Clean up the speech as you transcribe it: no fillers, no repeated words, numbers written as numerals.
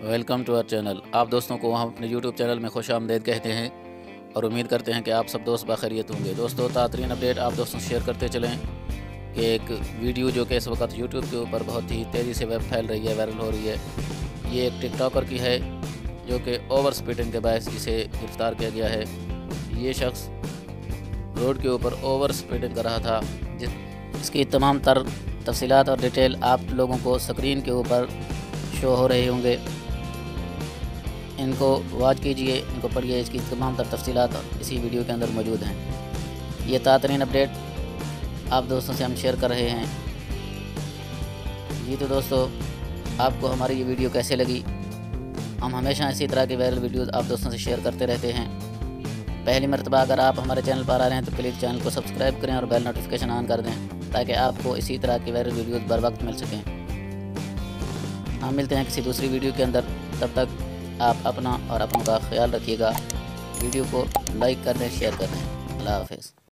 Welcome to our channel. آپ دوستوں کو ہم اپنے یوٹیوب چینل میں خوش آمدید کہتے ہیں اور امید کرتے ہیں کہ آپ سب دوست بخیریت ہوں گے۔ دوستو، تازہ اپڈیٹ آپ دوستوں سے شیئر کرتے چلیں کہ ایک ویڈیو جو کہ اس وقت یوٹیوب کے اوپر بہت ہی تیزی سے پھیل رہی ہے، وائرل ہو رہی ہے۔ یہ ایک ٹک ٹاکر کی ہے جو کہ اوور سپیڈنگ کے باعث اسے گرفتار کیا گیا ہے۔ یہ شخص روڈ کے اوپر اوور سپیڈنگ کر رہا تھا، اس کی تمام تر تفصیلات اور ڈیٹیل آپ لوگوں کو سکرین کے اوپر شو ہو رہے ہوں گے۔ ان کو واچ کیجئے، ان کو پڑھیے، اس کی تمام تر تفصیلات اسی ویڈیو کے اندر موجود ہیں۔ یہ تازہ اپڈیٹ آپ دوستوں سے ہم شیئر کر رہے ہیں۔ جی تو دوستو، آپ کو ہماری یہ ویڈیو کیسے لگی؟ ہم ہمیشہ اسی طرح کی وائرل ویڈیوز آپ دوستوں سے شیئر کرتے رہتے ہیں۔ پہلی مرتبہ اگر آپ ہمارے چینل پر آ رہے ہیں تو پلیز چینل کو سبسکرائب کریں اور بیل نوٹیفیکیشن آن کر دیں تاکہ آپ کو اسی طرح کی وائرل ویڈیوز بر وقت مل سکیں۔ ہم ملتے ہیں کسی دوسری ویڈیو کے اندر، تب تک آپ اپنا اور اپنوں کا خیال رکھیے گا۔ ویڈیو کو لائک کر دیں، شیئر کر دیں۔ اللہ حافظ۔